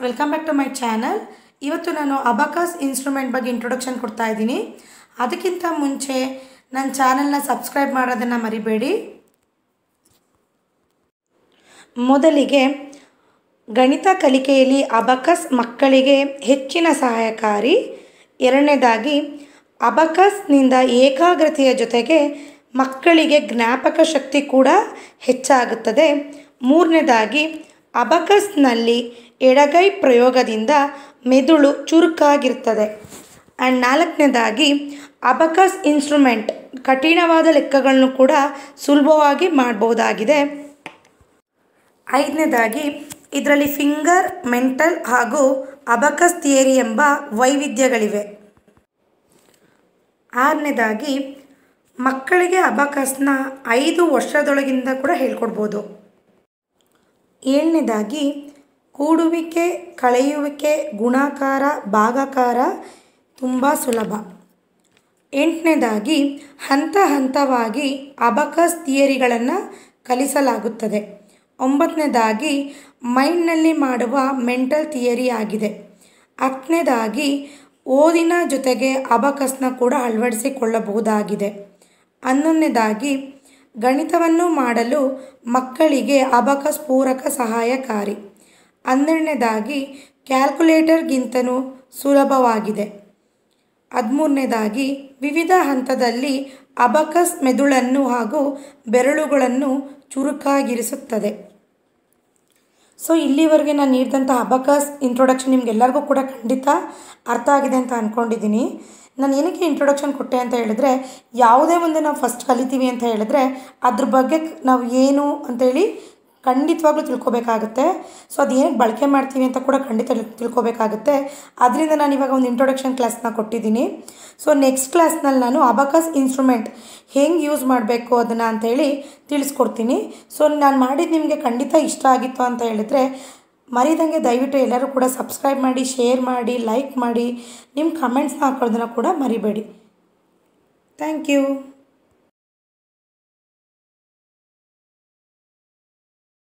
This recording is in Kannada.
Welcome back to my channel. ಇವತ್ತು ನಾನು ಅಬಕಾಸ್ ಇನ್ಸ್ಟ್ರೂಮೆಂಟ್ ಬಗ್ಗೆ ಇಂಟ್ರೊಡಕ್ಷನ್ ಕೊಡ್ತಾ ಇದ್ದೀನಿ. ಅದಕ್ಕಿಂತ ಮುಂಚೆ ನನ್ನ ಚಾನಲ್ನ ಸಬ್ಸ್ಕ್ರೈಬ್ ಮಾಡೋದನ್ನು ಮರಿಬೇಡಿ. ಮೊದಲಿಗೆ ಗಣಿತ ಕಲಿಕೆಯಲ್ಲಿ ಅಬಕಾಸ್ ಮಕ್ಕಳಿಗೆ ಹೆಚ್ಚಿನ ಸಹಾಯಕಾರಿ. ಎರಡನೇದಾಗಿ ಅಬಕಾಸ್ನಿಂದ ಏಕಾಗ್ರತೆಯ ಜೊತೆಗೆ ಮಕ್ಕಳಿಗೆ ಜ್ಞಾಪಕ ಶಕ್ತಿ ಕೂಡ ಹೆಚ್ಚಾಗುತ್ತದೆ. ಮೂರನೇದಾಗಿ ಅಬಕಾಸ್ನಲ್ಲಿ ಎಡಗೈ ಪ್ರಯೋಗದಿಂದ ಮೆದುಳು ಚುರುಕಾಗಿರ್ತದೆ. ಆ್ಯಂಡ್ ನಾಲ್ಕನೇದಾಗಿ ಅಬಕಾಸ್ ಇನ್ಸ್ಟ್ರೂಮೆಂಟ್ ಕಠಿಣವಾದ ಲೆಕ್ಕಗಳನ್ನು ಕೂಡ ಸುಲಭವಾಗಿ ಮಾಡಬಹುದಾಗಿದೆ. ಐದನೇದಾಗಿ ಇದರಲ್ಲಿ ಫಿಂಗರ್, ಮೆಂಟಲ್ ಹಾಗೂ ಅಬಕಾಸ್ ಥಿಯರಿ ಎಂಬ ವೈವಿಧ್ಯಗಳಿವೆ. ಆರನೇದಾಗಿ ಮಕ್ಕಳಿಗೆ ಅಬಕಾಸ್ನ 5 ವರ್ಷದೊಳಗಿಂದ ಕೂಡ ಹೇಳ್ಕೊಡ್ಬೋದು. ಏಳನೇದಾಗಿ ಕೂಡುವಿಕೆ, ಕಳೆಯುವಿಕೆ, ಗುಣಾಕಾರ, ಭಾಗಾಕಾರ ತುಂಬ ಸುಲಭ. ಎಂಟನೇದಾಗಿ ಹಂತ ಹಂತವಾಗಿ ಅಬಕಾಸ್ ಥಿಯರಿಗಳನ್ನು ಕಲಿಸಲಾಗುತ್ತದೆ. ಒಂಬತ್ತನೇದಾಗಿ ಮೈಂಡ್ನಲ್ಲಿ ಮಾಡುವ ಮೆಂಟಲ್ ಥಿಯರಿ ಆಗಿದೆ. ಹತ್ತನೇದಾಗಿ ಓದಿನ ಜೊತೆಗೆ ಅಬಕಾಸ್ನ ಕೂಡ ಅಳವಡಿಸಿಕೊಳ್ಳಬಹುದಾಗಿದೆ. 11ನೇದಾಗಿ ಗಣಿತವನ್ನು ಮಾಡಲು ಮಕ್ಕಳಿಗೆ ಅಬಕಾಸ್ ಪೂರಕ ಸಹಾಯಕಾರಿ. 12ನೇದಾಗಿ ಕ್ಯಾಲ್ಕುಲೇಟರ್ಗಿಂತಲೂ ಸುಲಭವಾಗಿದೆ. 13ನೇದಾಗಿ ವಿವಿಧ ಹಂತದಲ್ಲಿ ಅಬಕಾಸ್ ಮೆದುಳನ್ನು ಹಾಗೂ ಬೆರಳುಗಳನ್ನು ಚುರುಕಾಗಿರಿಸುತ್ತದೆ. ಸೊ ಇಲ್ಲಿವರೆಗೆ ನಾನು ನೀಡಿದಂಥ ಅಬಕಾಸ್ ಇಂಟ್ರೊಡಕ್ಷನ್ ನಿಮಗೆಲ್ಲರಿಗೂ ಕೂಡ ಖಂಡಿತ ಅರ್ಥ ಆಗಿದೆ ಅಂತ ಅಂದ್ಕೊಂಡಿದ್ದೀನಿ. ನಾನು ಏನಕ್ಕೆ ಇಂಟ್ರೊಡಕ್ಷನ್ ಕೊಟ್ಟೆ ಅಂತ ಹೇಳಿದ್ರೆ, ಯಾವುದೇ ಒಂದು ನಾವು ಫಸ್ಟ್ ಕಲಿತೀವಿ ಅಂತ ಹೇಳಿದ್ರೆ ಅದ್ರ ಬಗ್ಗೆ ನಾವು ಏನು ಅಂತೇಳಿ ಖಂಡಿತವಾಗ್ಲೂ ತಿಳ್ಕೊಬೇಕಾಗುತ್ತೆ. ಸೊ ಅದು ಏನಕ್ಕೆ ಬಳಕೆ ಮಾಡ್ತೀವಿ ಅಂತ ಕೂಡ ಖಂಡಿತ ತಿಳ್ಕೊಬೇಕಾಗುತ್ತೆ. ಅದರಿಂದ ನಾನು ಇವಾಗ ಒಂದು ಇಂಟ್ರೊಡಕ್ಷನ್ ಕ್ಲಾಸ್ನ ಕೊಟ್ಟಿದ್ದೀನಿ. ಸೊ ನೆಕ್ಸ್ಟ್ ಕ್ಲಾಸ್ನಲ್ಲಿ ನಾನು ಅಬಕಾಸ್ ಇನ್ಸ್ಟ್ರೂಮೆಂಟ್ ಹೆಂಗೆ ಯೂಸ್ ಮಾಡಬೇಕು ಅದನ್ನು ಅಂಥೇಳಿ ತಿಳಿಸ್ಕೊಡ್ತೀನಿ. ಸೊ ನಾನು ಮಾಡಿದ್ದು ನಿಮಗೆ ಖಂಡಿತ ಇಷ್ಟ ಆಗಿತ್ತು ಅಂತ ಹೇಳಿದ್ರೆ ಮರಿದಂಗೆ ದಯವಿಟ್ಟು ಎಲ್ಲರೂ ಕೂಡ ಸಬ್ಸ್ಕ್ರೈಬ್ ಮಾಡಿ, ಶೇರ್ ಮಾಡಿ, ಲೈಕ್ ಮಾಡಿ, ನಿಮ್ಮ ಕಮೆಂಟ್ಸ್ನ ಹಾಕೋದನ್ನು ಕೂಡ ಮರಿಬೇಡಿ. Thank you.